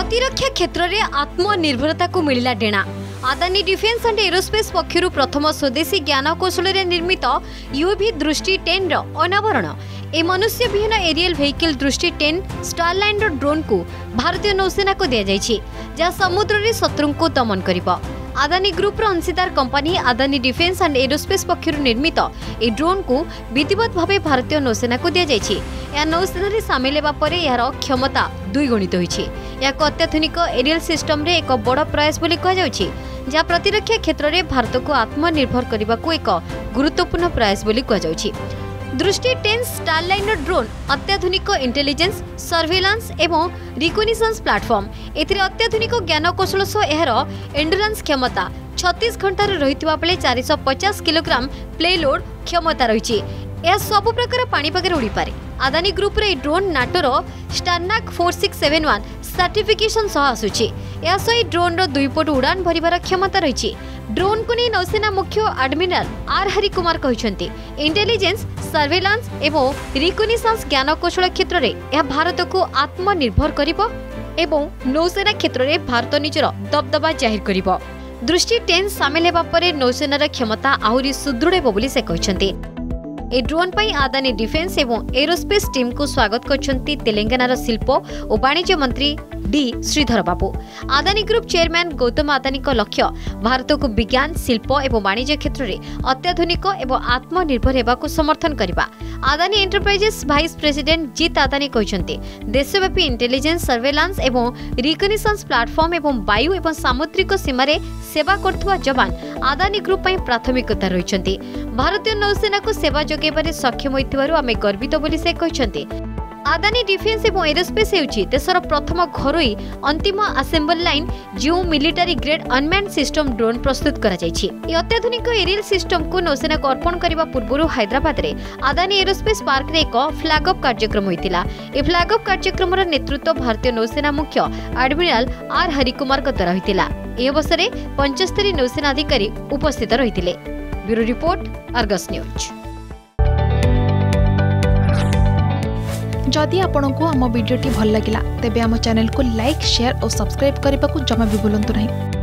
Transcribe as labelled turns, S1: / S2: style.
S1: प्रतिरक्षा क्षेत्र में आत्मनिर्भरता को मिलला डेणा। आदानी डिफेन्स एंड एरोस्पेस पक्षर प्रथम स्वदेशी ज्ञानकौशल निर्मित यूवी दृष्टि 10 रो अनावरण। ए मनुष्य विहीन एरियल व्हीकल दृष्टि 10 स्टारलाइन ड्रोन को भारतीय नौसेना को दिया जायछि, जहाँ समुद्र रे शत्रु को दमन करिबो। आदानी ग्रुप अंशीदार company Adani defence and aerospace पक्षर निर्मित ए ड्रोन को विधिवत भाव भारतीय नौसेना को दिया जायछि। यह नौसेना सामिल होगा पर यार क्षमता द्विगुणित होइछि। यह अत्याधुनिक एरियल सिस्टम रे एक बड़ प्रयास बोली कहा जाउछि, जहाँ प्रतिरक्षा क्षेत्र में भारत को आत्मनिर्भर करने को एक गुरुत्वपूर्ण प्रयास बोली कहा जाउछि। दृष्टि 10 स्टारलाइन ड्रोन अत्याधुनिक इंटेलिजेंस सर्वेलांस एवं रिकग्निशंस प्लेटफॉर्म। एथिरे अत्याधुनिक ज्ञानकौशल सह यार एंडुरेंस क्षमता 36 घंटा रही बेले 450 किलोग्राम प्लेलोड क्षमता रही। यह सब प्रकार पाणीपागे उड़ी पारे। आदानी ग्रुप रे ड्रोन नाटोर स्टारनाक 4671 सर्टिफिकेशन सह आसुछि। यह सही ड्रोन रो 2 पट उड़ान भरिबार क्षमता रही। ड्रोन को नहीं नौसेना मुख्य एडमिरल आर हरिकुमार कहते इंटेलिजेंस सर्वेलांस एवं रिकग्निशंस ज्ञानकौशल क्षेत्र में यह भारत को आत्मनिर्भर करिबो एवं नौसेना क्षेत्र में भारत निजर दबदबा जाहिर करिबो। दृष्टि 10 सामिल होगा पर नौसेनार क्षमता आहुरी सुदृढ़ हेबो बोली से कहते। ए ड्रोन पर आदानी डिफेन्स एवं एरोस्पेस टीम को स्वागत करछंती तेलंगानार शिल्प और वाणिज्य मंत्री D Sridhar Babu. Adani group chairman Gautam Adani का लक्ष्य भारत को विज्ञान शिल्प एवं वाणिज्य क्षेत्र में अत्याधुनिक एवं आत्मनिर्भर होगा को समर्थन करने। Adani enterprises vice president Jeet Adani कहते देशव्यापी इंटेलिजेंस सर्वेलांस एवं रिकग्निशंस प्लेटफॉर्म एवं वायु एवं सामुद्रिक सीमा सेवा करथुवा जवान आदानी ग्रुप प्राथमिकता रही। भारतीय नौसेना को सेवा जोगेबारे सक्षम होइथिबारु आमे गर्वित बोली से कहते। आदानी डिफेन्स एवं एरोस्पेस हेउछि देशर प्रथम घरोई अंतिम असेंबल लाइन जो military grade unmanned system drone प्रस्तुत करा जायछि। ए अत्याधुनिक एरियल सिस्टम को नौसेना को अर्पण करबा पूर्व हैदराबाद रे आदानी एरोस्पेस पार्क रे एक फ्लैगअप कार्यक्रम होइतिला। ए फ्लैगअप कार्यक्रम रा नेतृत्व भारतीय नौसेना मुख्य एडमिरल आर हरिकुमार का द्वारा होइतिला। ए अवसर रे 75 नौसेना अधिकारी उपस्थित रहितिले। Bureau report Argus news.
S2: जदि आपंक आम भिडी भल लगा तेब आम चैनल को लाइक शेयर और सब्सक्राइब करने को जमा भी भूलु नहीं।